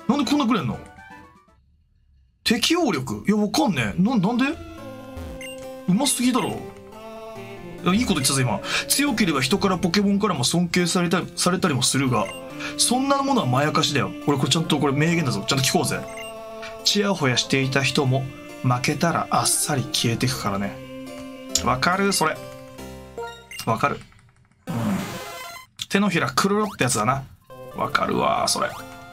なんでこんなくれんの？適応力？いや、わかんねえ。なんで？うますぎだろ。いいこと言ってたぞ、今。強ければ人からポケモンからも尊敬されたりもするが、そんなものはまやかしだよ。これちゃんと、これ名言だぞ。ちゃんと聞こうぜ。ちやほやしていた人も、負けたらあっさり消えてくからね。わかる？それ。わかる。うん。手のひらくるろってやつだな。わかるわ、それ。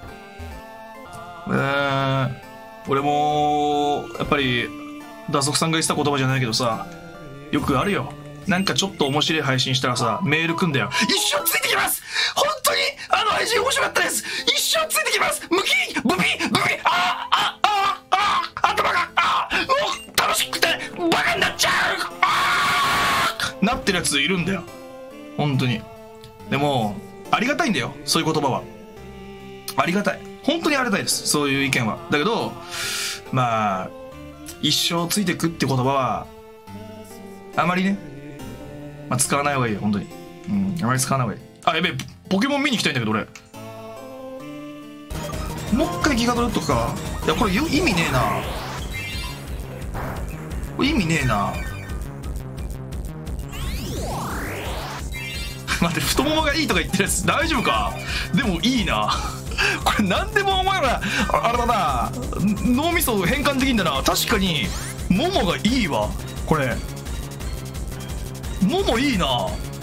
俺も、やっぱり、打足さんが言ってた言葉じゃないけどさ、よくあるよ。なんかちょっと面白い配信したらさ、メール来んだよ。一生ついてきます！本当にあの配信面白かったです！一生ついてきます！ムキブビ頭がもう楽しくてバカになっちゃうなってるやついるんだよ。本当に。でも、ありがたいんだよ。そういう言葉は。ありがたい。本当にありがたいです。そういう意見は。だけど、まあ、一生ついてくって言葉は、あまりね、まあ、使わない方がいいよ、本当に。うん、あまり使わない方がいい。あ、やべえ、ポケモン見に行きたいんだけど、俺。もう一回ギガドルとか。いや、これ意味ねえな。これ意味ねえな。待って、太ももがいいとか言ってるやつ大丈夫か？でもいいな。これ何でもお前ら、あれだな。脳みそ変換できんだな。確かに、ももがいいわ。これ。ももいいな。